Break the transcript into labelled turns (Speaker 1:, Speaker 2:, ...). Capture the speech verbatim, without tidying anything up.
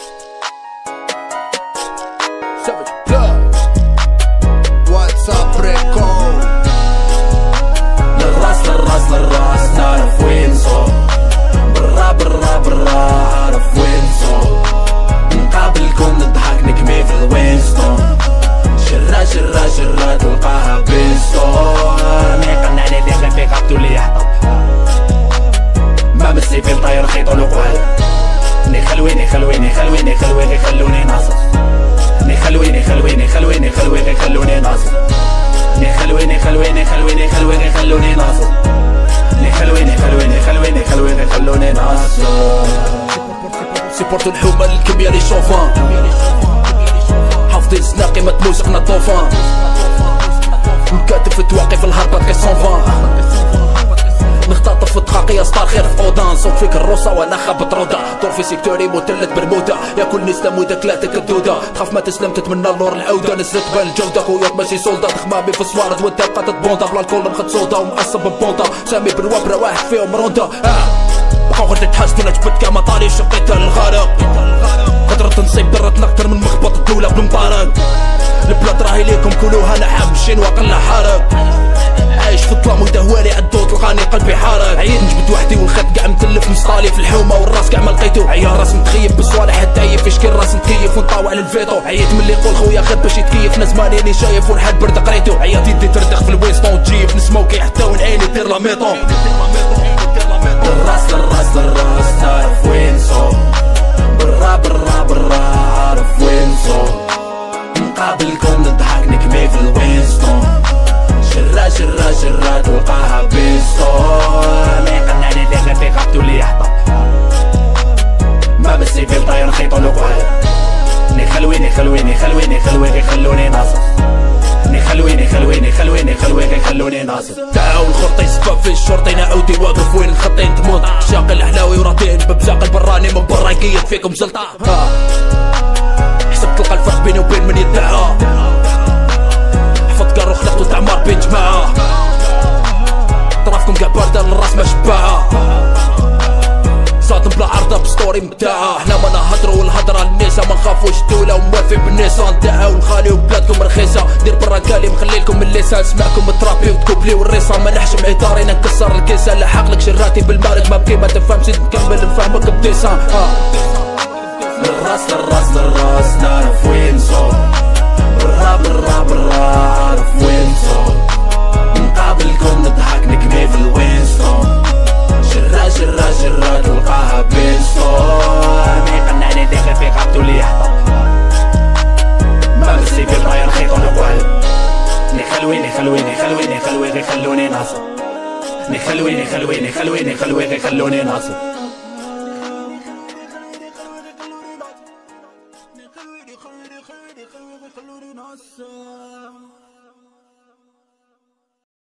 Speaker 1: Savage Blood. What's up ريكو؟
Speaker 2: للراس للراس للراس نعرف وين صوب، برا برا برا عارف وين صوب، نقابلكم نضحك نكمي في الوينستون، شرا شرا شرا تلقاها بيستون، ميقن على اللي غير فيك عبدو اللي يحطب، ما مسي في الطير خيطو الوقوال، ني خلويني خلويني خلويني خلويني خلوني ناصر، ني خلويني خلويني خلويني خلويني خلوني ناصر، ني خلويني خلويني خلويني خلويني خلوني ناصر، ني خلويني خلويني خلويني خلويني خلوني ناصر.
Speaker 1: سيبورتو الحومة للكمية لي شوفان، حافظين سناقي ما تموسقنا طوفان، مكاتب في التواقي في الهربات كي صونفان، نختطف في الدقاقية ستار خير في اودان، صوب فيك الروسة وانا خابط روضة، دور في سيكتوري مثلث برمودا، ياكل نسلم ويدك لا تكدودة، تخاف ما تسلم تتمنى اللور العودة، نزلت بان الجودة كويوت ماشي سولدا، تخمامي في الصوارد وانت بقى تتبوندا، بلا الكل مخد صودا ومعصب ببوندا، سامي بالوابرة واحد فيهم روندا، اه بقاو غير تتحاسدونا جبت كما طاري شقيتها للغارق، قدرت نصيب درت اكتر من مخبط الدولة بالمطارق، البلاد راهي ليكم كلوها نحم الشين واقلنا حارق، عايش في الظلام ودهوالي عدو تلقاني قلبي حارق، عييت نجبد وحدي والخط كاع متلف مسطالي في الحومه والراس كاع ما لقيتو، عيا راس متخيب بالصوالح حتى عيب في شكل راس متكيف ونطاوع للفيتو، عييت من اللي يقول خويا غير باش يتكيف، ناس مانيني شايف والحد برد قريتو، عيات يدي تردخ في الوينستون تجيب نسموكي حتى والعين يدير لا ميطون،
Speaker 2: للراس للراس للراس نعرف وين صوب، برا برا برا عارف وين صوب، نقابلكم نضحك نكمي في الوينستون، شرا شرا شرا تلقاها بيستون، ميقن على اللي غير فيك عبدو اللي يحطب، ما مسي في الطير خيطو الوقوال، ني خلويني خلويني خلويني خلويني خلوني ناصر، ني خلويني خلويني خلويني خلويني خلوني ناصر.
Speaker 1: تعاون الخرطي سباب في الشرطي نعودي واقف وين الخطين تموت، شاقي الحلاوي وراتين ببزاق البراني من برا يقيد فيكم زلطة، حسب تلقى الفرق بيني وبين من يدعى، حفظ قارو خلقتو تعمار بين جماعة، طرافكم قاع باردة للراس ما شباعة، صادم بلا عرضة بستوري متاعة، حنا ما نهضرو والهضرة النيسة ما نخافوش الدولة وموافي بالنيسان، نتاعو نخاليو بلادكم رخيصة، دير برا كالي مخليلكم اللسان، سمعكم ترابي وتكوبلي والريصة، ما نحشم عطاري نكسر الكيسة، لحقلك شراتي بالمارك ما بكي ما تفهمش نكمل نفهمك بديسان،
Speaker 2: للراس للراس للراس نعرف وين صوب، برا برا برا عارف وين صوب، نقابلكم نضحك نكمي في الوينستون، شرا شرا شرا تلقاها بيستون، ميقن على اللي غير فيك عبدو اللي يحطب، ما مسي في الطير خيطو الوقوال، ني خلويني خلويني خلويني خلويني خلوني ناصر، ني خلويني خلويني خلويني خلويني خلوني ناصر.
Speaker 1: خلوني خلوني خلوني خلوني خلوني ناصر.